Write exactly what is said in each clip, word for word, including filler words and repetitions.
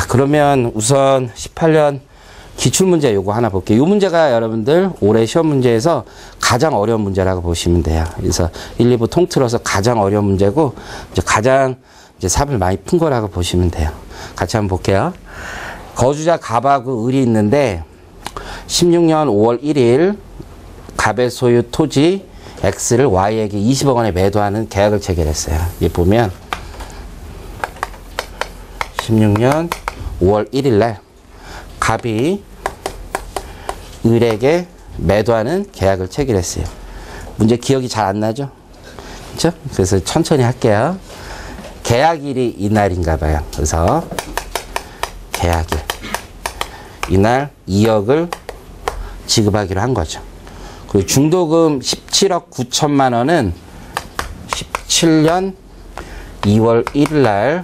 그러면 우선 십팔 년 기출문제 요거 하나 볼게요. 이 문제가 여러분들 올해 시험 문제에서 가장 어려운 문제라고 보시면 돼요. 그래서 일, 이 부 통틀어서 가장 어려운 문제고 이제 가장 이제 삽을 많이 푼 거라고 보시면 돼요. 같이 한번 볼게요. 거주자 갑하고 을이 있는데 십육 년 오월 일일 갑의 소유 토지 X를 Y에게 이십억 원에 매도하는 계약을 체결했어요. 여기 보면 십육 년 오월 일일 날 갑이 을에게 매도하는 계약을 체결했어요. 문제 기억이 잘 안 나죠? 그렇죠? 그래서 천천히 할게요. 계약일이 이날인가 봐요. 그래서 계약일 이날 이억을 지급하기로 한 거죠. 그리고 중도금 십칠억 구천만 원은 십칠 년 이월 일일 날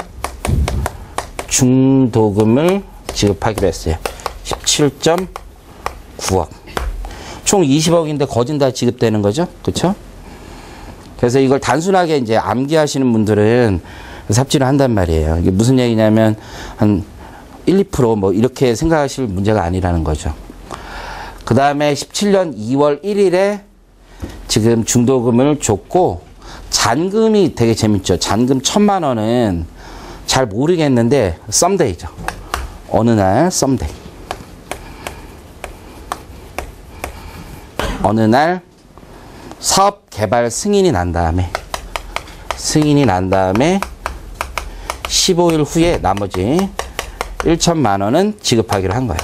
중도금을 지급하기로 했어요. 십칠 점 구억. 총 이십억인데 거진 다 지급되는 거죠. 그렇죠? 그래서 이걸 단순하게 이제 암기하시는 분들은 삽질을 한단 말이에요. 이게 무슨 얘기냐면 한 일, 이 퍼센트 뭐 이렇게 생각하실 문제가 아니라는 거죠. 그 다음에 십칠 년 이월 일일에 지금 중도금을 줬고 잔금이 되게 재밌죠. 잔금 천만 원은 잘 모르겠는데 썸데이죠. 어느 날 썸데이. 어느 날 사업 개발 승인이 난 다음에 승인이 난 다음에 십오 일 후에 나머지 천만 원은 지급하기로 한 거예요.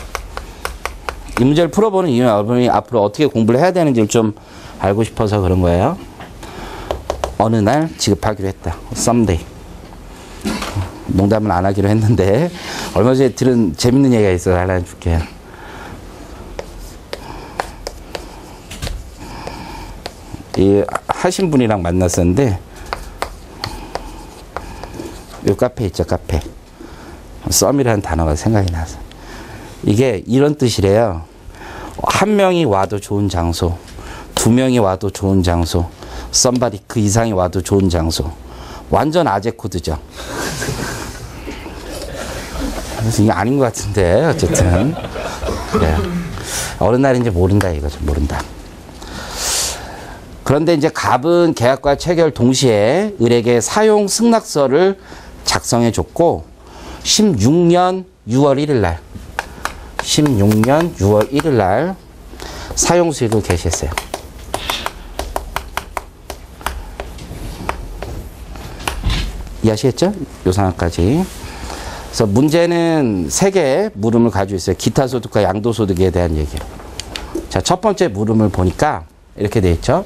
이 문제를 풀어보는 이유는 여러분이 앞으로 어떻게 공부를 해야 되는지를 좀 알고 싶어서 그런 거예요. 어느 날 지급하기로 했다. 썸데이. 농담은 안 하기로 했는데 얼마 전에 들은 재밌는 얘기가 있어서 알려줄게요. 이 하신 분이랑 만났었는데 요 카페 있죠, 카페. 썸이라는 단어가 생각이 나서. 이게 이런 뜻이래요. 한 명이 와도 좋은 장소, 두 명이 와도 좋은 장소, 썸바디 그 이상이 와도 좋은 장소. 완전 아재 코드죠. 그래서 이게 아닌 것 같은데 어쨌든 그래요. 어느 날인지 모른다 이거죠. 모른다. 그런데 이제 갑은 계약과 체결 동시에 을에게 사용 승낙서를 작성해 줬고 십육 년 유월 일일 날 십육 년 유월 일일 날 사용 수익을 게시했어요. 이해하시겠죠? 요 상황까지. 그래서 문제는 세 개의 물음을 가지고 있어요. 기타 소득과 양도 소득에 대한 얘기로. 자, 첫 번째 물음을 보니까 이렇게 돼 있죠.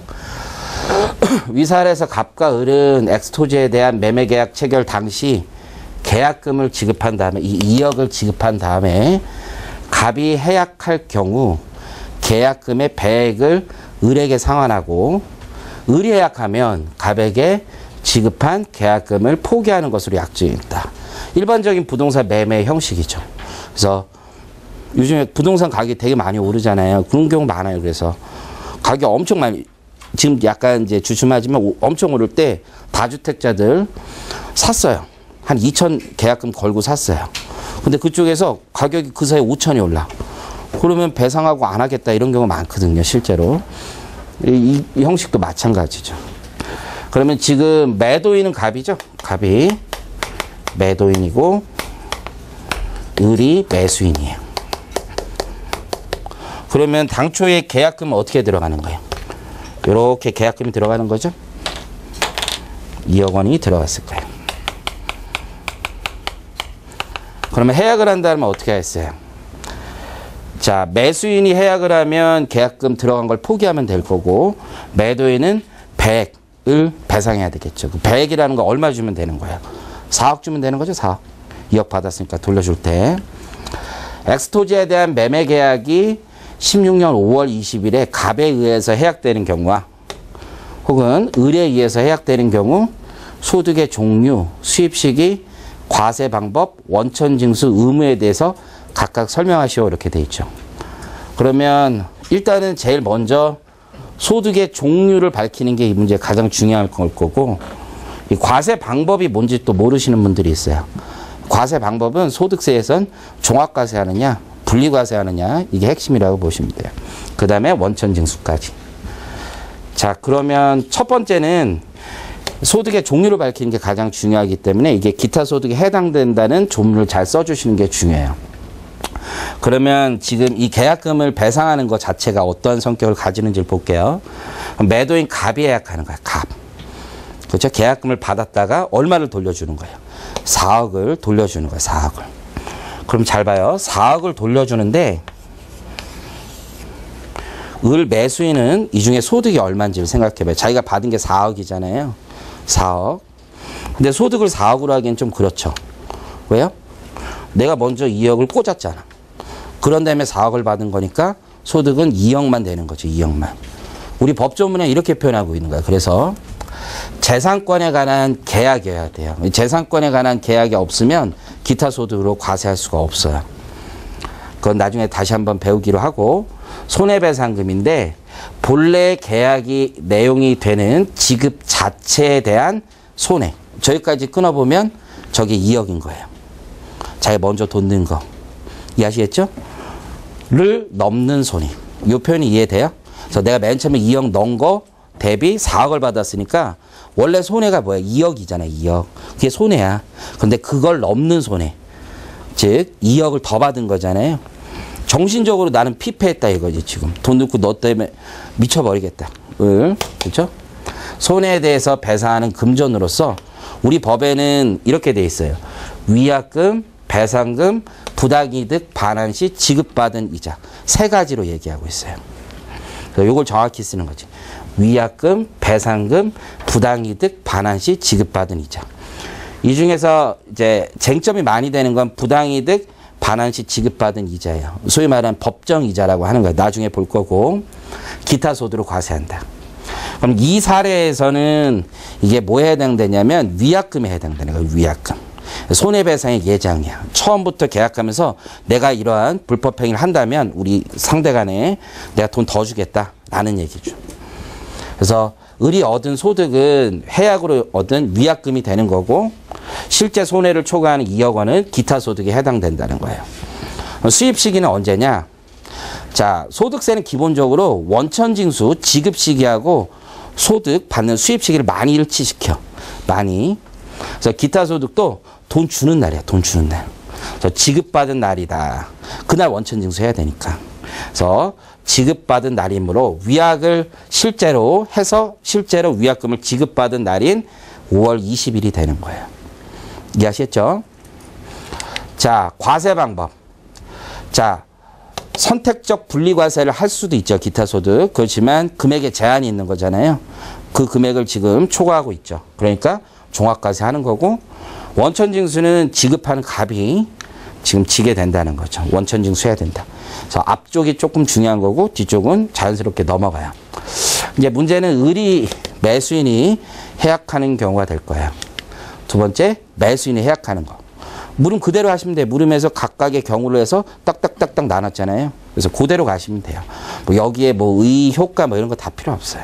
위사에서 갑과 을은 X토지에 대한 매매 계약 체결 당시 계약금을 지급한 다음에 이 이억을 지급한 다음에 갑이 해약할 경우 계약금의 배액을 을에게 상환하고 을이 해약하면 갑에게 지급한 계약금을 포기하는 것으로 약정했다. 일반적인 부동산 매매 형식이죠. 그래서 요즘에 부동산 가격이 되게 많이 오르잖아요. 그런 경우 많아요. 그래서 가격이 엄청 많이, 지금 약간 이제 주춤하지만 엄청 오를 때 다주택자들 샀어요. 한 이천 계약금 걸고 샀어요. 근데 그쪽에서 가격이 그 사이에 오천이 올라. 그러면 배상하고 안 하겠다 이런 경우 많거든요. 실제로. 이, 이 형식도 마찬가지죠. 그러면 지금 매도인은 갑이죠. 갑이 매도인이고 을이 매수인이에요. 그러면 당초에 계약금은 어떻게 들어가는 거예요? 이렇게 계약금이 들어가는 거죠. 이억 원이 들어갔을 거예요. 그러면 해약을 한다면 어떻게 했어요? 자, 매수인이 해약을 하면 계약금 들어간 걸 포기하면 될 거고 매도인은 배액을 배상해야 되겠죠. 그 배액이라는 거 얼마 주면 되는 거예요? 사억 주면 되는 거죠. 사억. 이억 받았으니까 돌려줄 때. 엑스토지에 대한 매매 계약이 십육 년 오월 이십일에 갑에 의해서 해약되는 경우와 혹은 을에 의해서 해약되는 경우 소득의 종류, 수입 시기, 과세 방법, 원천 징수 의무에 대해서 각각 설명하시오 이렇게 돼 있죠. 그러면 일단은 제일 먼저 소득의 종류를 밝히는 게 이 문제의 가장 중요할 걸 거고 이 과세 방법이 뭔지 또 모르시는 분들이 있어요. 과세 방법은 소득세에선 종합과세 하느냐, 분리과세 하느냐, 이게 핵심이라고 보시면 돼요. 그 다음에 원천징수까지. 자, 그러면 첫 번째는 소득의 종류를 밝히는 게 가장 중요하기 때문에 이게 기타 소득에 해당된다는 조문을 잘 써주시는 게 중요해요. 그러면 지금 이 계약금을 배상하는 것 자체가 어떤 성격을 가지는지를 볼게요. 매도인 갑이 계약하는 거야, 갑. 그렇죠? 계약금을 받았다가 얼마를 돌려주는 거예요? 사억을 돌려주는 거예요, 사억을. 그럼 잘 봐요. 사억을 돌려주는데 을 매수인은 이 중에 소득이 얼마인지를 생각해봐요. 자기가 받은 게 사억이잖아요. 사억. 근데 소득을 사억으로 하기엔 좀 그렇죠. 왜요? 내가 먼저 이억을 꽂았잖아. 그런 다음에 사억을 받은 거니까 소득은 이억만 되는 거죠. 이억만. 우리 법조문에 이렇게 표현하고 있는 거야. 그래서 재산권에 관한 계약이어야 돼요. 재산권에 관한 계약이 없으면 기타 소득으로 과세할 수가 없어요. 그건 나중에 다시 한번 배우기로 하고, 손해배상금인데 본래 계약이 내용이 되는 지급 자체에 대한 손해. 저기까지 끊어보면 저게 이억인 거예요. 자기 먼저 돈 넣은 거. 이해하시겠죠? 를 넘는 손해. 이 표현이 이해돼요? 그래서 내가 맨 처음에 이억 넣은 거 대비 사억을 받았으니까 원래 손해가 뭐야? 이억이잖아, 이억. 그게 손해야. 근데 그걸 넘는 손해. 즉, 이억을 더 받은 거잖아요. 정신적으로 나는 피폐했다 이거지, 지금. 돈 넣고 너 때문에 미쳐버리겠다. 을. 그렇죠? 손해에 대해서 배상하는 금전으로서 우리 법에는 이렇게 돼 있어요. 위약금, 배상금, 부당이득 반환 시 지급받은 이자. 세 가지로 얘기하고 있어요. 그래서 이걸 정확히 쓰는 거지. 위약금, 배상금, 부당이득 반환 시 지급받은 이자. 이 중에서 이제 쟁점이 많이 되는 건 부당이득 반환 시 지급받은 이자예요. 소위 말하는 법정 이자라고 하는 거예요. 나중에 볼 거고. 기타 소득으로 과세한다. 그럼 이 사례에서는 이게 뭐에 해당되냐면 위약금에 해당되는 거예요. 위약금. 손해배상의 예정이야. 처음부터 계약하면서 내가 이러한 불법행위를 한다면 우리 상대 간에 내가 돈 더 주겠다라는 얘기죠. 그래서 을이 얻은 소득은 해약으로 얻은 위약금이 되는 거고, 실제 손해를 초과하는 이억 원은 기타 소득에 해당된다는 거예요. 수입 시기는 언제냐? 자, 소득세는 기본적으로 원천징수 지급 시기하고 소득 받는 수입 시기를 많이 일치시켜. 많이. 그래서 기타 소득도 돈 주는 날이야. 돈 주는 날. 그래서 지급받은 날이다. 그날 원천징수 해야 되니까. 그래서 지급받은 날이므로 위약을 실제로 해서 실제로 위약금을 지급받은 날인 오월 이십일이 되는 거예요. 이해하셨죠? 자, 과세 방법. 자, 선택적 분리과세를 할 수도 있죠. 기타 소득. 그렇지만 금액에 제한이 있는 거잖아요. 그 금액을 지금 초과하고 있죠. 그러니까 종합과세 하는 거고, 원천징수는 지급하는 갑이 지금 지게 된다는 거죠. 원천징수 해야 된다. 그래서 앞쪽이 조금 중요한 거고 뒤쪽은 자연스럽게 넘어가요. 이제 문제는 을이 매수인이 해약하는 경우가 될 거예요. 두 번째, 매수인이 해약하는 거. 물음 그대로 하시면 돼요. 물음에서 각각의 경우를 해서 딱딱딱딱 나눴잖아요. 그래서 그대로 가시면 돼요. 뭐 여기에 뭐 의, 효과 뭐 이런 거 다 필요 없어요.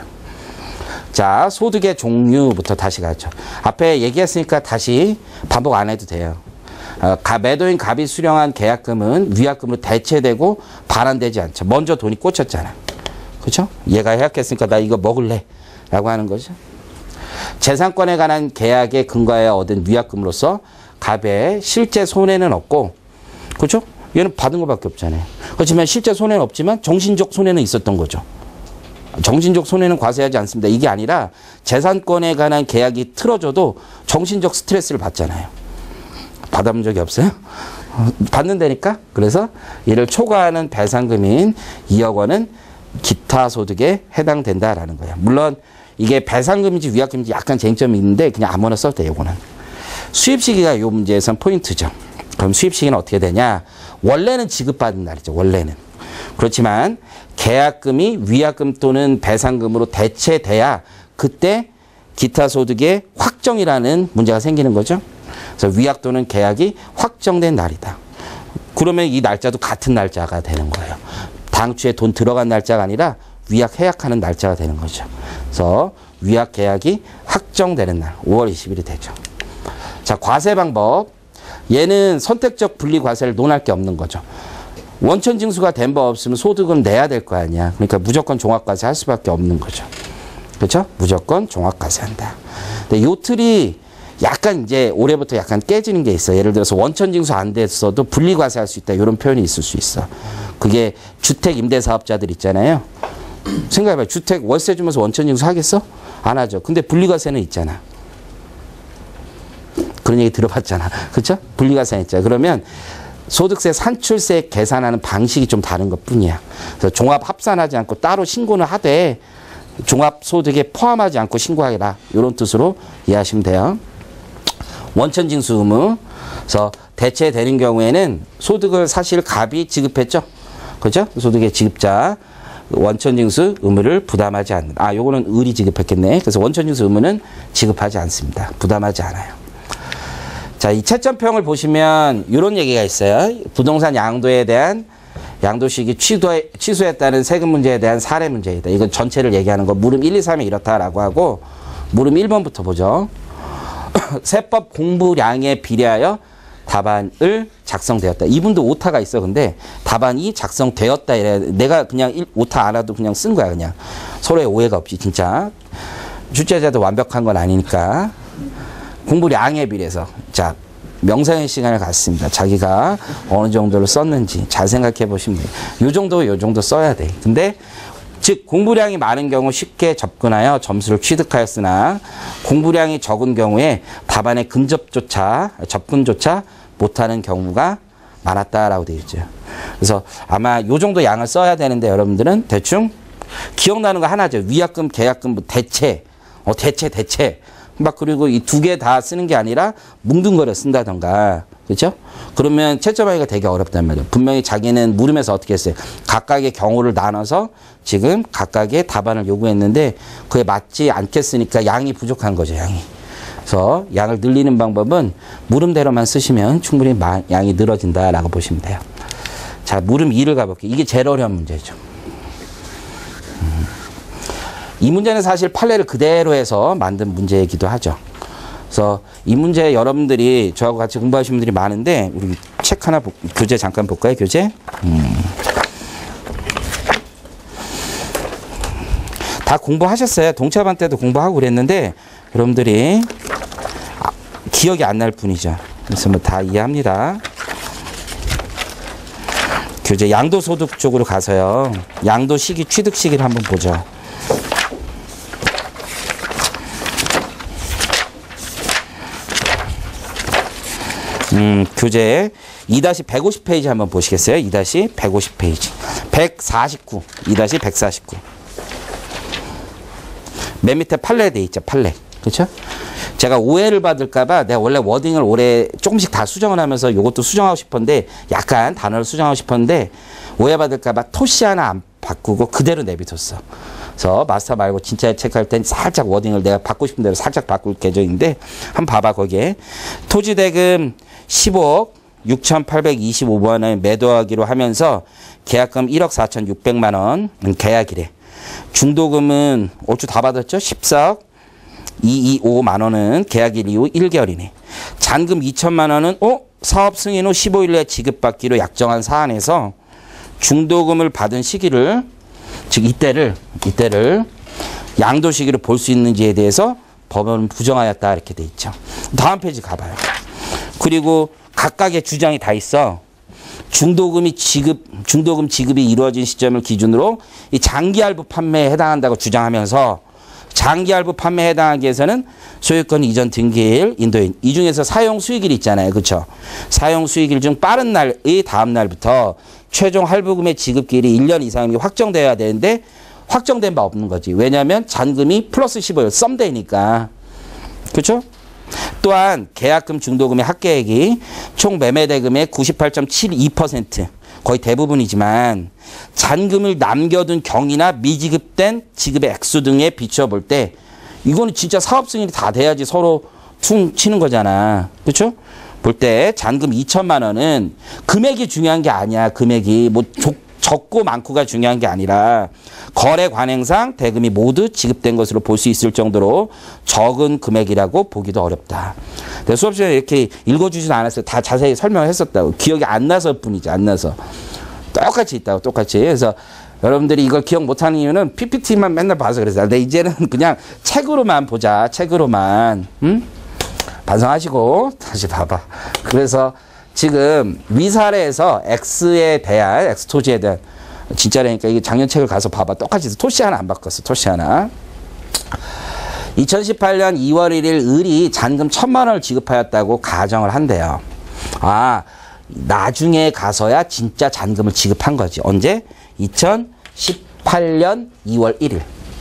자, 소득의 종류부터 다시 가죠. 앞에 얘기했으니까 다시 반복 안 해도 돼요. 어, 매도인 갑이 수령한 계약금은 위약금으로 대체되고 반환되지 않죠. 먼저 돈이 꽂혔잖아. 그렇죠? 얘가 해약했으니까 나 이거 먹을래 라고 하는 거죠. 재산권에 관한 계약에 근거하여 얻은 위약금으로서 갑의 실제 손해는 없고, 그렇죠? 얘는 받은 것밖에 없잖아요. 그렇지만 실제 손해는 없지만 정신적 손해는 있었던 거죠. 정신적 손해는 과세하지 않습니다. 이게 아니라 재산권에 관한 계약이 틀어져도 정신적 스트레스를 받잖아요. 받아본 적이 없어요? 받는다니까? 그래서 이를 초과하는 배상금인 이억 원은 기타 소득에 해당된다라는 거예요. 물론 이게 배상금인지 위약금인지 약간 쟁점이 있는데 그냥 아무나 써도 돼요. 이거는. 수입 시기가 이 문제에선 포인트죠. 그럼 수입 시기는 어떻게 되냐? 원래는 지급받은 날이죠. 원래는. 그렇지만 계약금이 위약금 또는 배상금으로 대체돼야 그때 기타 소득의 확정이라는 문제가 생기는 거죠. 그래서 위약 또는 계약이 확정된 날이다. 그러면 이 날짜도 같은 날짜가 되는 거예요. 당초에 돈 들어간 날짜가 아니라 위약 해약하는 날짜가 되는 거죠. 그래서 위약 계약이 확정되는 날 오월 이십일이 되죠. 자, 과세 방법. 얘는 선택적 분리과세를 논할 게 없는 거죠. 원천징수가 된 바 없으면 소득은 내야 될 거 아니야. 그러니까 무조건 종합과세 할 수밖에 없는 거죠. 그렇죠? 무조건 종합과세 한다. 근데 요 틀이 약간 이제 올해부터 약간 깨지는 게 있어. 예를 들어서 원천징수 안 됐어도 분리과세 할 수 있다. 이런 표현이 있을 수 있어. 그게 주택 임대사업자들 있잖아요. 생각해봐요. 주택 월세 주면서 원천징수 하겠어? 안 하죠. 근데 분리과세는 있잖아. 그런 얘기 들어봤잖아. 그렇죠? 분리과세는 있잖아. 그러면 소득세 산출세 계산하는 방식이 좀 다른 것 뿐이야. 그래서 종합 합산하지 않고 따로 신고는 하되 종합소득에 포함하지 않고 신고하라. 이런 뜻으로 이해하시면 돼요. 원천징수 의무. 그래서 대체되는 경우에는 소득을 사실 갑이 지급했죠. 그죠? 소득의 지급자. 원천징수 의무를 부담하지 않는. 아, 요거는 을이 지급했겠네. 그래서 원천징수 의무는 지급하지 않습니다. 부담하지 않아요. 자, 이 채점평을 보시면 이런 얘기가 있어요. 부동산 양도에 대한 양도시기 취소해, 취소했다는 세금 문제에 대한 사례 문제이다. 이건 전체를 얘기하는 거. 물음 일, 이, 삼이 이렇다라고 하고 물음 일 번부터 보죠. 세법 공부량에 비례하여 답안을 작성되었다. 이분도 오타가 있어. 근데 답안이 작성되었다 이래. 내가 그냥 일, 오타 안 하도 그냥 쓴 거야. 그냥 서로의 오해가 없이 진짜. 출제자도 완벽한 건 아니니까. 공부량에 비례해서. 자, 명상의 시간을 갖습니다. 자기가 어느 정도를 썼는지 잘 생각해 보시면 돼요. 요 정도, 요 정도 써야 돼. 근데, 즉, 공부량이 많은 경우 쉽게 접근하여 점수를 취득하였으나, 공부량이 적은 경우에 답안의 근접조차, 접근조차 못하는 경우가 많았다라고 되어 있죠. 그래서 아마 요 정도 양을 써야 되는데 여러분들은 대충 기억나는 거 하나죠. 위약금, 계약금, 대체, 어, 대체, 대체. 막 그리고 이 두 개 다 쓰는 게 아니라 뭉뚱그려 쓴다던가. 그렇죠? 그러면 채점하기가 되게 어렵단 말이에요. 분명히 자기는 물음에서 어떻게 했어요? 각각의 경우를 나눠서 지금 각각의 답안을 요구했는데 그에 맞지 않겠으니까 양이 부족한 거죠. 양이. 그래서 양을 늘리는 방법은 물음대로만 쓰시면 충분히 양이 늘어진다라고 보시면 돼요. 자, 물음 이를 가볼게요. 이게 제일 어려운 문제죠. 이 문제는 사실 판례를 그대로 해서 만든 문제이기도 하죠. 그래서 이 문제 여러분들이 저하고 같이 공부하시는 분들이 많은데 우리 책 하나 보, 교재 잠깐 볼까요? 교재. 음. 다 공부하셨어요. 동차반 때도 공부하고 그랬는데 여러분들이 아, 기억이 안 날 뿐이죠. 그래서 뭐 다 이해합니다. 교재 양도소득 쪽으로 가서요. 양도시기 취득 시기를 한번 보죠. 음, 교재 이 백오십 페이지 한번 보시겠어요? 이 백오십 페이지. 백사십구. 이 백사십구. 맨 밑에 판례 돼 있죠, 판례. 그렇죠? 제가 오해를 받을까봐 내가 원래 워딩을 올해 조금씩 다 수정을 하면서 이것도 수정하고 싶었는데 약간 단어를 수정하고 싶었는데 오해받을까봐 토시 하나 안 바꾸고 그대로 내비뒀어. 그래서 마스터 말고 진짜 체크할 땐 살짝 워딩을 내가 받고 싶은 대로 살짝 바꿀 계정인데 한번 봐봐. 거기에 토지대금 십오억 육천팔백이십오 원을 매도하기로 하면서 계약금 일억 사천육백만 원 계약이래. 중도금은 올주 다 받았죠? 십사억 이백이십오만 원은 계약일 이후 일 개월이네. 잔금 이천만 원은 어? 사업 승인 후 십오 일 내에 지급받기로 약정한 사안에서 중도금을 받은 시기를 즉 이때를 이때를 양도 시기로 볼 수 있는지에 대해서 법원은 부정하였다 이렇게 돼 있죠. 다음 페이지 가봐요. 그리고 각각의 주장이 다 있어. 중도금이 지급 중도금 지급이 이루어진 시점을 기준으로 이 장기 할부 판매에 해당한다고 주장하면서 장기 할부 판매에 해당하기 위해서는 소유권 이전 등기일 인도인 이 중에서 사용 수익일 있잖아요. 그렇죠? 사용 수익일 중 빠른 날의 다음 날부터 최종 할부금의 지급기일이 일 년 이상이 확정되어야 되는데 확정된 바 없는 거지. 왜냐하면 잔금이 플러스 십오 일 썸데이니까. 그렇죠? 또한 계약금 중도금의 합계액이 총 매매대금의 구십팔 점 칠이 퍼센트 거의 대부분이지만 잔금을 남겨둔 경위나 미지급된 지급의 액수 등에 비춰 볼 때 이거는 진짜 사업 승인이 다 돼야지 서로 퉁 치는 거잖아. 그렇죠? 볼 때 잔금 이천만 원은 금액이 중요한 게 아니야. 금액이 뭐 조, 적고 많고가 중요한 게 아니라 거래 관행상 대금이 모두 지급된 것으로 볼 수 있을 정도로 적은 금액이라고 보기도 어렵다. 내가 수업 시간에 이렇게 읽어주지도 않았어요. 다 자세히 설명했었다고. 기억이 안 나서 뿐이지, 안 나서. 똑같이 있다고, 똑같이. 그래서 여러분들이 이걸 기억 못하는 이유는 피피티만 맨날 봐서 그래서. 근데 이제는 그냥 책으로만 보자, 책으로만. 응? 반성하시고, 다시 봐봐. 그래서 지금 위사례에서 X에 대한, X토지에 대한, 진짜라니까 이게 작년 책을 가서 봐봐. 똑같이 토시 하나 안 바꿨어, 토시 하나. 이천십팔 년 이월 일일 을이 잔금 천만 원을 지급하였다고 가정을 한대요. 아, 나중에 가서야 진짜 잔금을 지급한 거지. 언제? 이천십팔 년 이월 일일.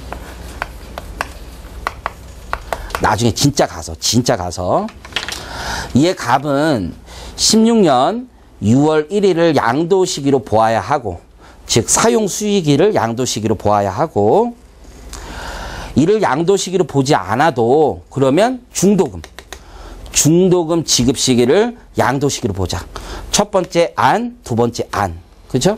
나중에 진짜 가서, 진짜 가서. 이에 갑은 십육 년 유월 일일을 양도 시기로 보아야 하고, 즉 사용 수익일을 양도 시기로 보아야 하고, 이를 양도 시기로 보지 않아도 그러면 중도금, 중도금 지급 시기를 양도 시기로 보자. 첫 번째 안, 두 번째 안. 그죠?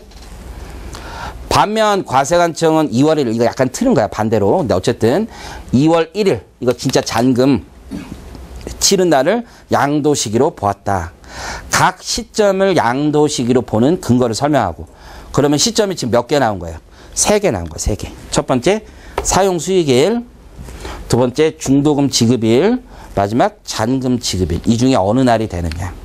반면 과세관청은 이월 일일, 이거 약간 틀은 거야, 반대로. 근데 어쨌든 이월 일일, 이거 진짜 잔금 치른 날을 양도 시기로 보았다. 각 시점을 양도 시기로 보는 근거를 설명하고, 그러면 시점이 지금 몇 개 나온 거예요? 세 개 나온 거예요, 세 개. 첫 번째 사용 수익일, 두 번째 중도금 지급일, 마지막 잔금 지급일. 이 중에 어느 날이 되느냐.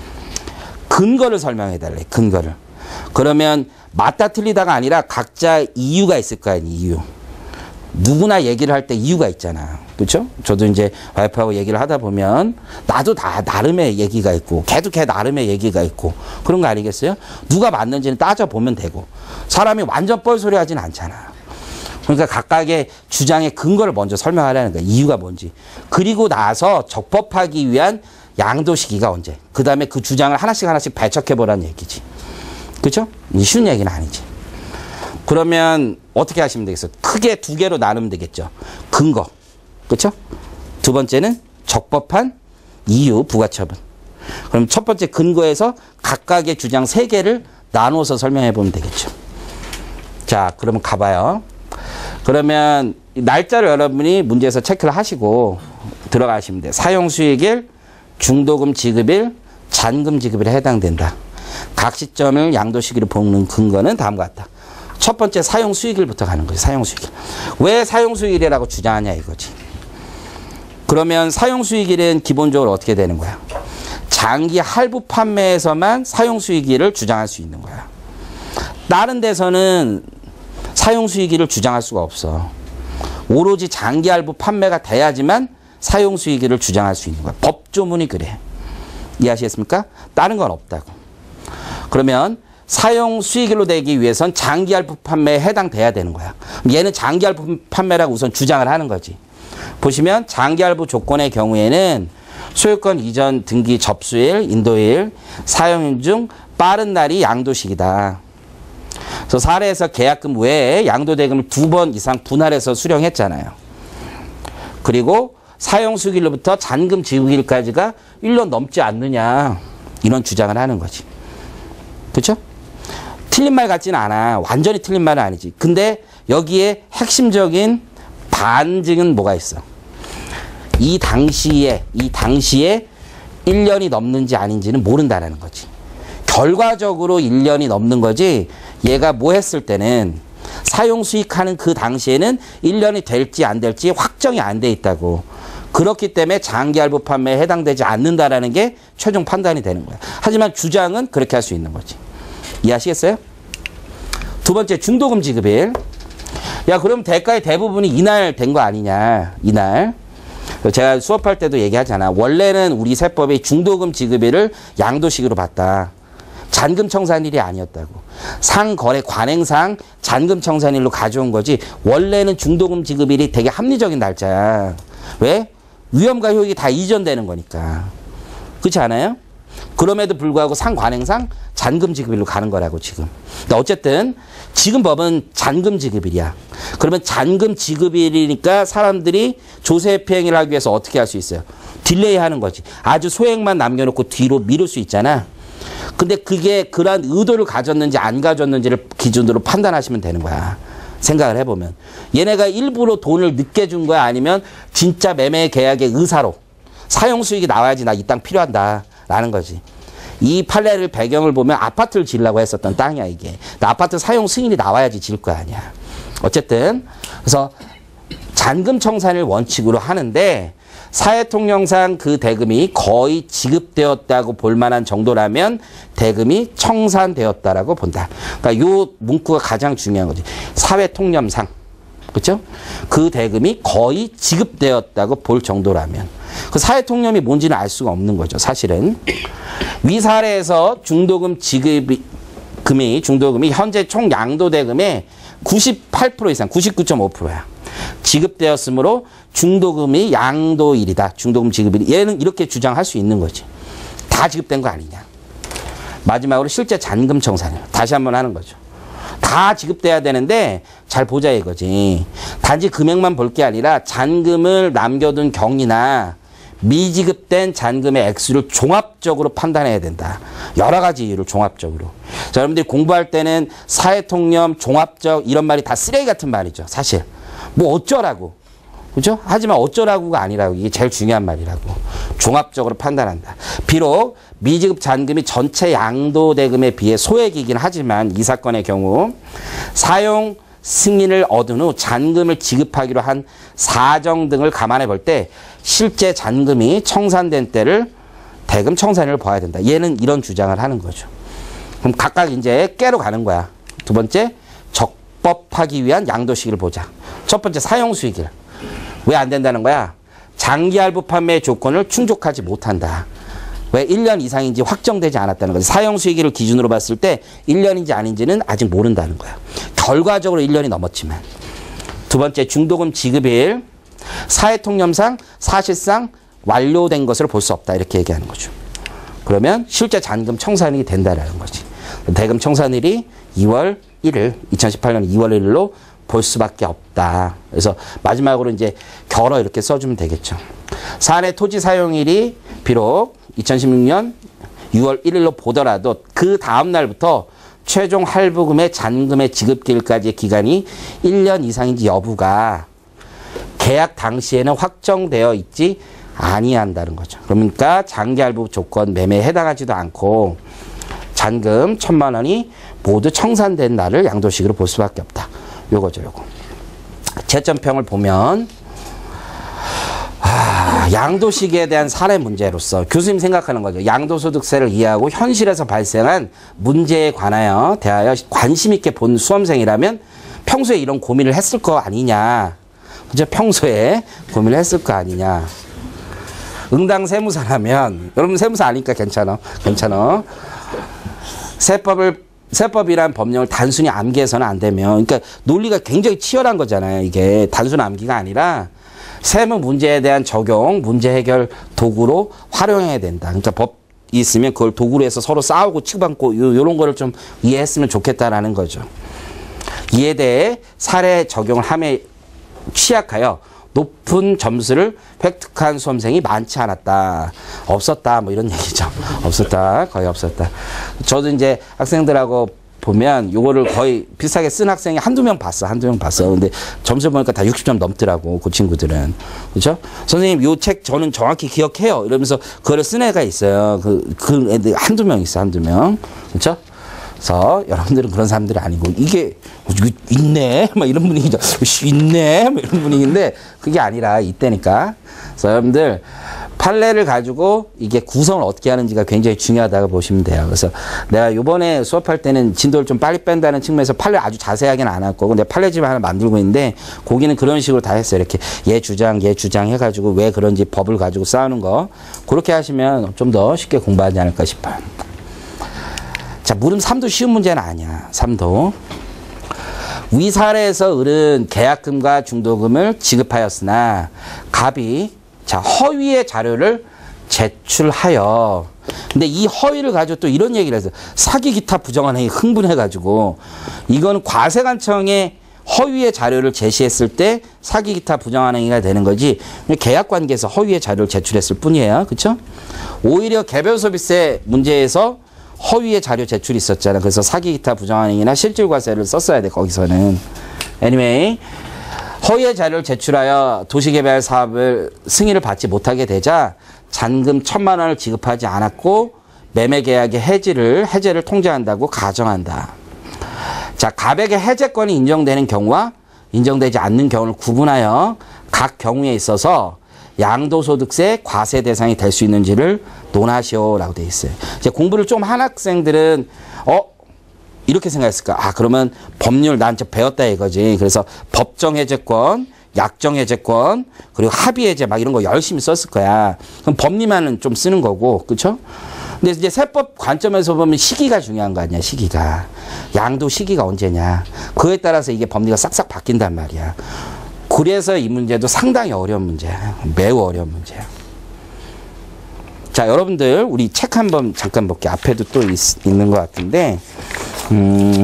근거를 설명해 달래, 근거를. 그러면 맞다 틀리다가 아니라 각자 이유가 있을 거 아니에요, 이유. 누구나 얘기를 할 때 이유가 있잖아. 그렇죠? 저도 이제 와이프하고 얘기를 하다 보면 나도 다 나름의 얘기가 있고 걔도 걔 나름의 얘기가 있고 그런 거 아니겠어요? 누가 맞는지는 따져보면 되고 사람이 완전 뻘소리 하진 않잖아. 그러니까 각각의 주장의 근거를 먼저 설명하라는 거야. 이유가 뭔지. 그리고 나서 적법하기 위한 양도 시기가 언제. 그 다음에 그 주장을 하나씩 하나씩 배척해보라는 얘기지. 그렇죠? 쉬운 얘기는 아니지. 그러면 어떻게 하시면 되겠어요? 크게 두 개로 나누면 되겠죠. 근거. 그렇죠? 두 번째는 적법한 이유, 부가처분. 그럼 첫 번째 근거에서 각각의 주장 세 개를 나눠서 설명해 보면 되겠죠. 자, 그러면 가봐요. 그러면 날짜를 여러분이 문제에서 체크를 하시고 들어가시면 돼요. 사용수익일, 중도금 지급일, 잔금 지급일에 해당된다. 각 시점을 양도 시기로 보는 근거는 다음과 같다. 첫 번째 사용수익일부터 가는 거지. 사용수익일. 왜 사용수익일이라고 주장하냐 이거지. 그러면 사용수익일은 기본적으로 어떻게 되는 거야? 장기 할부 판매에서만 사용수익일을 주장할 수 있는 거야. 다른 데서는 사용수익일을 주장할 수가 없어. 오로지 장기 할부 판매가 돼야지만 사용수익일을 주장할 수 있는 거야. 법조문이 그래. 이해하시겠습니까? 다른 건 없다고. 그러면 사용수익일로 되기 위해선 장기 할부 판매에 해당돼야 되는 거야. 얘는 장기 할부 판매라고 우선 주장을 하는 거지. 보시면 장기 할부 조건의 경우에는 소유권 이전 등기 접수일, 인도일, 사용일 중 빠른 날이 양도식이다. 그래서 사례에서 계약금 외에 양도대금을 두 번 이상 분할해서 수령했잖아요. 그리고 사용수익일로부터 잔금 지급일까지가 일 년 넘지 않느냐 이런 주장을 하는 거지. 그렇죠? 틀린 말 같지는 않아. 완전히 틀린 말은 아니지. 근데 여기에 핵심적인 반증은 뭐가 있어? 이 당시에 이 당시에 일 년이 넘는지 아닌지는 모른다라는 거지. 결과적으로 일 년이 넘는 거지. 얘가 뭐 했을 때는 사용 수익하는 그 당시에는 일 년이 될지 안 될지 확정이 안 돼 있다고. 그렇기 때문에 장기 할부 판매에 해당되지 않는다라는 게 최종 판단이 되는 거야. 하지만 주장은 그렇게 할 수 있는 거지. 이해하시겠어요? 두 번째 중도금 지급일. 야, 그럼 대가의 대부분이 이날 된 거 아니냐. 이날. 제가 수업할 때도 얘기하잖아. 원래는 우리 세법이 중도금 지급일을 양도식으로 봤다. 잔금 청산일이 아니었다고. 상거래 관행상 잔금 청산일로 가져온 거지. 원래는 중도금 지급일이 되게 합리적인 날짜야. 왜? 위험과 효익이 다 이전되는 거니까. 그렇지 않아요? 그럼에도 불구하고 상관행상 잔금 지급일로 가는 거라고 지금. 근데 어쨌든 지금 법은 잔금 지급일이야. 그러면 잔금 지급일이니까 사람들이 조세 회피행위를 하기 위해서 어떻게 할 수 있어요? 딜레이 하는 거지. 아주 소액만 남겨놓고 뒤로 미룰 수 있잖아. 근데 그게 그러한 의도를 가졌는지 안 가졌는지를 기준으로 판단하시면 되는 거야. 생각을 해보면. 얘네가 일부러 돈을 늦게 준 거야? 아니면 진짜 매매 계약의 의사로 사용 수익이 나와야지 나 이 땅 필요하다라는 거지. 이 판례를 배경을 보면 아파트를 지으려고 했었던 땅이야 이게. 아파트 사용 승인이 나와야지 지을 거 아니야. 어쨌든 그래서 잔금 청산을 원칙으로 하는데 사회통념상 그 대금이 거의 지급되었다고 볼 만한 정도라면 대금이 청산되었다라고 본다. 그러니까 요 문구가 가장 중요한 거지. 사회통념상. 그렇죠? 그 대금이 거의 지급되었다고 볼 정도라면. 그 사회통념이 뭔지는 알 수가 없는 거죠. 사실은. 위 사례에서 중도금 지급이 금이 중도금이 현재 총 양도대금의 구십팔 퍼센트 이상, 구십구 점 오 퍼센트야. 지급되었으므로 중도금이 양도일이다. 중도금 지급일. 얘는 이렇게 주장할 수 있는 거지. 다 지급된 거 아니냐. 마지막으로 실제 잔금 청산을 다시 한번 하는 거죠. 다 지급돼야 되는데 잘 보자 이거지. 단지 금액만 볼 게 아니라 잔금을 남겨둔 경위나 미지급된 잔금의 액수를 종합적으로 판단해야 된다. 여러 가지 이유를 종합적으로. 자, 여러분들이 공부할 때는 사회통념, 종합적 이런 말이 다 쓰레기 같은 말이죠. 사실. 뭐 어쩌라고. 그죠? 하지만 어쩌라고가 아니라고. 이게 제일 중요한 말이라고. 종합적으로 판단한다. 비록 미지급 잔금이 전체 양도대금에 비해 소액이긴 하지만 이 사건의 경우 사용 승인을 얻은 후 잔금을 지급하기로 한 사정 등을 감안해 볼 때 실제 잔금이 청산된 때를 대금 청산을 봐야 된다. 얘는 이런 주장을 하는 거죠. 그럼 각각 이제 깨로 가는 거야. 두 번째, 적법하기 위한 양도 시기를 보자. 첫 번째, 사용 수익일. 왜 안 된다는 거야? 장기 할부 판매 조건을 충족하지 못한다. 왜 일 년 이상인지 확정되지 않았다는 거지. 사용 수익일을 기준으로 봤을 때 일 년인지 아닌지는 아직 모른다는 거야. 결과적으로 일 년이 넘었지만. 두 번째, 중도금 지급일. 사회통념상 사실상 완료된 것을 볼 수 없다. 이렇게 얘기하는 거죠. 그러면 실제 잔금 청산이 된다라는 거지. 대금 청산일이 이월 일일, 이천십팔 년 이월 일일로 볼 수밖에 없다. 그래서 마지막으로 이제 결어 이렇게 써주면 되겠죠. 사안의 토지 사용일이 비록 이천십육 년 유월 일일로 보더라도 그 다음 날부터 최종 할부금의 잔금의 지급기일까지의 기간이 일 년 이상인지 여부가 계약 당시에는 확정되어 있지 아니한다는 거죠. 그러니까 장기 할부 조건 매매에 해당하지도 않고 잔금 천만 원이 모두 청산된 날을 양도식으로 볼 수밖에 없다. 요거죠, 요거. 채점평을 보면 아, 양도시기에 대한 사례 문제로서 교수님 생각하는 거죠. 양도소득세를 이해하고 현실에서 발생한 문제에 관하여 대하여 관심 있게 본 수험생이라면 평소에 이런 고민을 했을 거 아니냐. 그죠? 평소에 고민을 했을 거 아니냐. 응당 세무사라면, 여러분 세무사 아니까 괜찮아. 괜찮아. 세법을 세법이란 법령을 단순히 암기해서는 안 되면, 그러니까 논리가 굉장히 치열한 거잖아요. 이게 단순 암기가 아니라 세무 문제에 대한 적용, 문제 해결 도구로 활용해야 된다. 그러니까 법이 있으면 그걸 도구로 해서 서로 싸우고 치고받고 이런 거를 좀 이해했으면 좋겠다라는 거죠. 이에 대해 사례 적용을 함에 취약하여 높은 점수를 획득한 수험생이 많지 않았다. 없었다. 뭐 이런 얘기죠. 없었다. 거의 없었다. 저도 이제 학생들하고 보면 요거를 거의 비슷하게 쓴 학생이 한두 명 봤어. 한두 명 봤어. 근데 점수 보니까 다 육십 점 넘더라고. 그 친구들은. 그렇죠? 선생님 요 책 저는 정확히 기억해요. 이러면서 그거를 쓴 애가 있어요. 그, 그 애들 한두 명 있어. 한두 명. 그렇죠? 그래서 여러분들은 그런 사람들이 아니고 이게 있네 막 이런 분위기죠. 있네 막 이런 분위기인데 그게 아니라 이때니까. 그래서 여러분들 판례를 가지고 이게 구성을 어떻게 하는지가 굉장히 중요하다고 보시면 돼요. 그래서 내가 이번에 수업할 때는 진도를 좀 빨리 뺀다는 측면에서 판례 아주 자세하게는 안 할 거고 내가 판례집 하나 만들고 있는데 거기는 그런 식으로 다 했어요. 이렇게 얘 주장 얘 주장 해가지고 왜 그런지 법을 가지고 싸우는 거 그렇게 하시면 좀 더 쉽게 공부하지 않을까 싶어요. 자, 물음 삼도 쉬운 문제는 아니야. 삼도. 위 사례에서 을은 계약금과 중도금을 지급하였으나 갑이 자 허위의 자료를 제출하여 근데 이 허위를 가지고 또 이런 얘기를 해서 사기 기타 부정한 행위 흥분해가지고 이건 과세관청에 허위의 자료를 제시했을 때 사기 기타 부정한 행위가 되는 거지 계약관계에서 허위의 자료를 제출했을 뿐이에요. 그렇죠? 오히려 개별 소비세 문제에서 허위의 자료 제출이 있었잖아. 그래서 사기 기타 부정한 행위나 실질과세를 썼어야 돼. 거기서는. anyway 허위의 자료를 제출하여 도시개발 사업을 승인을 받지 못하게 되자 잔금 천만 원을 지급하지 않았고 매매계약의 해지를 해제를 통지한다고 가정한다. 자, 갑에게 해제권이 인정되는 경우와 인정되지 않는 경우를 구분하여 각 경우에 있어서 양도소득세 과세 대상이 될 수 있는지를 논하시오라고 되어 있어요. 이제 공부를 좀 한 학생들은 어 이렇게 생각했을까? 아, 그러면 법률 난 저 배웠다 이거지. 그래서 법정해제권, 약정해제권, 그리고 합의해제 막 이런 거 열심히 썼을 거야. 그럼 법리만은 좀 쓰는 거고, 그렇죠? 근데 이제 세법 관점에서 보면 시기가 중요한 거 아니야, 시기가. 양도 시기가 언제냐. 그에 따라서 이게 법리가 싹싹 바뀐단 말이야. 그래서 이 문제도 상당히 어려운 문제야. 매우 어려운 문제야. 자, 여러분들 우리 책 한번 잠깐 볼게요. 앞에도 또 있, 있는 것 같은데 음,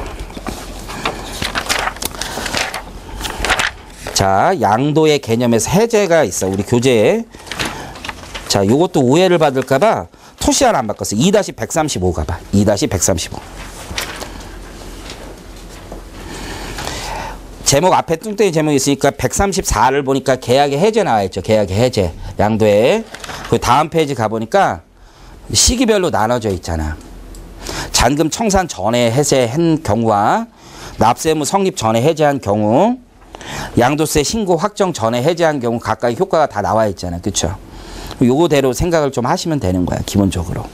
자, 양도의 개념에서 해제가 있어. 우리 교재에. 자, 요것도 오해를 받을까 봐 토시 하나 안 바꿨어. 이 백삼십오 가봐. 이 백삼십오. 제목 앞에 뚱뚱이 제목이 있으니까 백삼십사를 보니까 계약의 해제 나와 있죠. 계약의 해제. 양도에. 그 다음 페이지 가보니까 시기별로 나눠져 있잖아. 잔금 청산 전에 해제한 경우와 납세의무 성립 전에 해제한 경우, 양도세 신고 확정 전에 해제한 경우 각각의 효과가 다 나와 있잖아. 그쵸? 요거대로 생각을 좀 하시면 되는 거야. 기본적으로.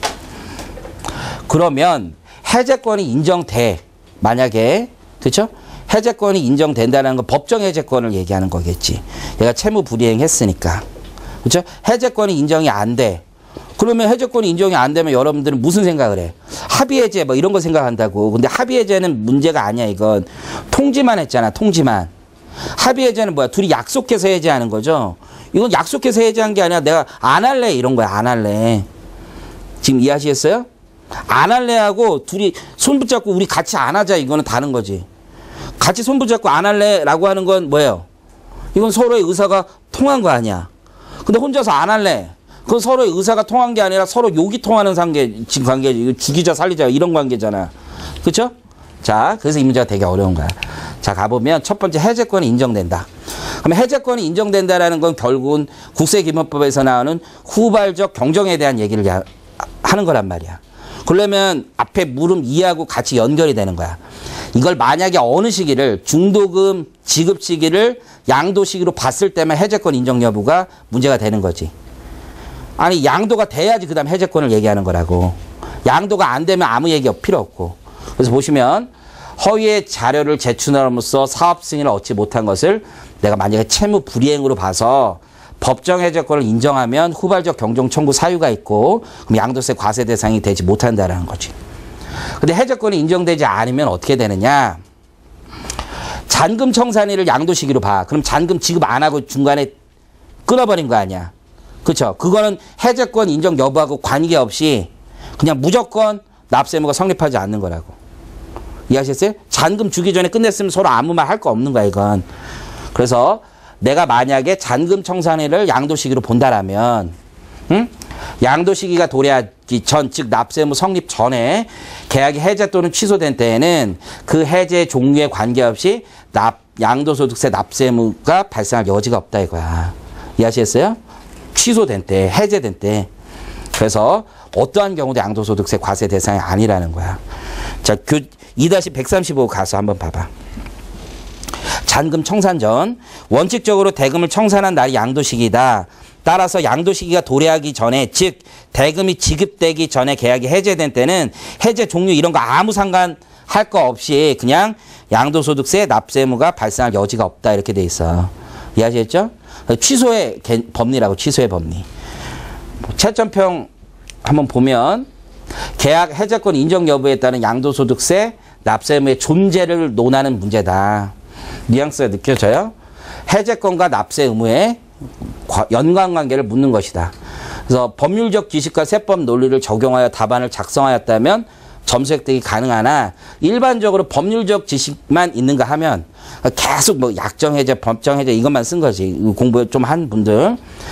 그러면 해제권이 인정돼. 만약에. 그쵸? 해제권이 인정된다는 건 법정 해제권을 얘기하는 거겠지. 얘가 채무 불이행했으니까. 그렇죠? 해제권이 인정이 안 돼. 그러면 해제권이 인정이 안 되면 여러분들은 무슨 생각을 해? 합의 해제 뭐 이런 거 생각한다고. 근데 합의 해제는 문제가 아니야. 이건 통지만 했잖아. 통지만. 합의 해제는 뭐야? 둘이 약속해서 해제하는 거죠. 이건 약속해서 해제한 게 아니라 내가 안 할래 이런 거야. 안 할래. 지금 이해하시겠어요? 안 할래 하고 둘이 손 붙잡고 우리 같이 안 하자 이거는 다른 거지. 같이 손 붙잡고 안 할래 라고 하는 건 뭐예요? 이건 서로의 의사가 통한 거 아니야. 근데 혼자서 안 할래. 그건 서로의 의사가 통한 게 아니라 서로 욕이 통하는 관계, 지금 관계지. 이거 죽이자 살리자 이런 관계잖아. 그쵸? 자, 그래서 이 문제가 되게 어려운 거야. 자, 가보면 첫 번째 해제권이 인정된다. 그럼 해제권이 인정된다라는 건 결국은 국세기본법에서 나오는 후발적 경정에 대한 얘기를 야, 하는 거란 말이야. 그러려면 앞에 물음 이하고 같이 연결이 되는 거야. 이걸 만약에 어느 시기를 중도금 지급 시기를 양도 시기로 봤을 때만 해제권 인정 여부가 문제가 되는 거지. 아니 양도가 돼야지 그 다음 해제권을 얘기하는 거라고. 양도가 안 되면 아무 얘기 필요 없고. 그래서 보시면 허위의 자료를 제출함으로써 사업 승인을 얻지 못한 것을 내가 만약에 채무 불이행으로 봐서 법정 해제권을 인정하면 후발적 경정 청구 사유가 있고 그럼 양도세 과세 대상이 되지 못한다라는 거지. 근데 해제권이 인정되지 않으면 어떻게 되느냐? 잔금 청산일을 양도 시기로 봐. 그럼 잔금 지급 안 하고 중간에 끊어버린 거 아니야. 그렇죠? 그거는 해제권 인정 여부하고 관계없이 그냥 무조건 납세의무가 성립하지 않는 거라고. 이해하셨어요? 잔금 주기 전에 끝냈으면 서로 아무 말 할 거 없는 거야 이건. 그래서 내가 만약에 잔금 청산일을 양도 시기로 본다라면 응? 양도 시기가 도래하기 전, 즉 납세의무 성립 전에 계약이 해제 또는 취소된 때에는 그 해제 종류에 관계없이 납, 양도소득세 납세의무가 발생할 여지가 없다 이거야. 이해하시겠어요? 취소된 때, 해제된 때. 그래서 어떠한 경우도 양도소득세 과세 대상이 아니라는 거야. 자, 교, 이 백삼십오 가서 한번 봐봐. 잔금 청산 전 원칙적으로 대금을 청산한 날이 양도 시기다. 따라서 양도 시기가 도래하기 전에 즉 대금이 지급되기 전에 계약이 해제된 때는 해제 종류 이런 거 아무 상관할 거 없이 그냥 양도소득세 납세의무가 발생할 여지가 없다 이렇게 돼 있어. 이해하시겠죠? 취소의 법리라고. 취소의 법리. 채점평 한번 보면 계약 해제권 인정 여부에 따른 양도소득세 납세의무의 존재를 논하는 문제다. 뉘앙스가 느껴져요? 해제권과 납세 의무의 연관관계를 묻는 것이다. 그래서 법률적 지식과 세법 논리를 적용하여 답안을 작성하였다면 점수 획득이 가능하나 일반적으로 법률적 지식만 있는가 하면 계속 뭐 약정해제, 법정해제 이것만 쓴 거지. 공부 좀 한 분들.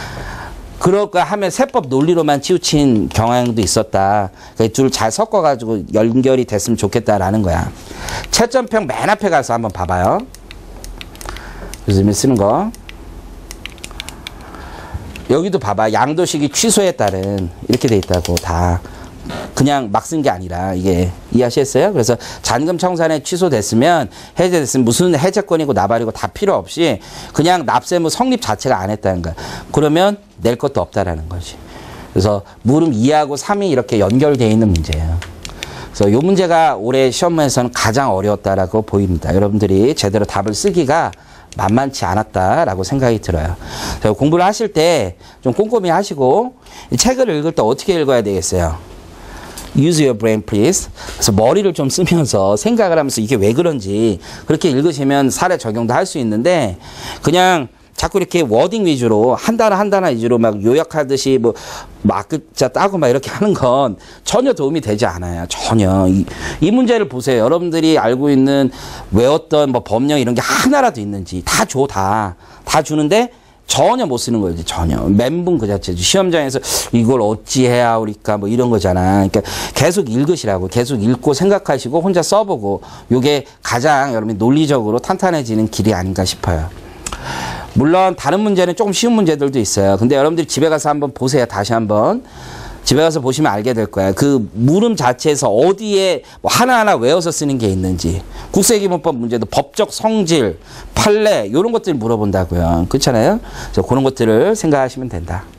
그럴까 하면 세법 논리로만 치우친 경향도 있었다. 그러니까 둘을 잘 섞어가지고 연결이 됐으면 좋겠다라는 거야. 채점평 맨 앞에 가서 한번 봐봐요. 요즘에 쓰는 거. 여기도 봐봐. 양도식이 취소에 따른 이렇게 돼 있다고. 다 그냥 막 쓴 게 아니라 이게 이해하셨어요? 그래서 잔금 청산에 취소됐으면 해제됐으면 무슨 해제권이고 나발이고 다 필요 없이 그냥 납세무 성립 자체가 안 했다는 거야. 그러면 낼 것도 없다라는 거지. 그래서 물음 이하고 삼이 이렇게 연결되어 있는 문제예요. 그래서 이 문제가 올해 시험에서는 가장 어려웠다라고 보입니다. 여러분들이 제대로 답을 쓰기가 만만치 않았다라고 생각이 들어요. 공부를 하실 때 좀 꼼꼼히 하시고 책을 읽을 때 어떻게 읽어야 되겠어요? Use your brain, please. 그래서 머리를 좀 쓰면서 생각을 하면서 이게 왜 그런지 그렇게 읽으시면 사례 적용도 할 수 있는데 그냥 자꾸 이렇게 워딩 위주로 한 단어 한 단어 위주로 막 요약하듯이 뭐 마크자 따고 막 이렇게 하는 건 전혀 도움이 되지 않아요. 전혀. 이, 이 문제를 보세요. 여러분들이 알고 있는 외웠던 뭐 법령 이런 게 하나라도 있는지 다 줘, 다. 다 주는데 전혀 못 쓰는 거지, 전혀. 멘붕 그 자체죠. 시험장에서 이걸 어찌 해야 우리까 뭐 이런 거잖아. 그러니까 계속 읽으시라고. 계속 읽고 생각하시고 혼자 써보고 요게 가장 여러분이 논리적으로 탄탄해지는 길이 아닌가 싶어요. 물론 다른 문제는 조금 쉬운 문제들도 있어요. 근데 여러분들이 집에 가서 한번 보세요. 다시 한번. 집에 가서 보시면 알게 될 거야. 그 물음 자체에서 어디에 뭐 하나하나 외워서 쓰는 게 있는지. 국세기본법 문제도 법적 성질, 판례 이런 것들 물어본다고요. 그렇잖아요. 그래서 그런 것들을 생각하시면 된다.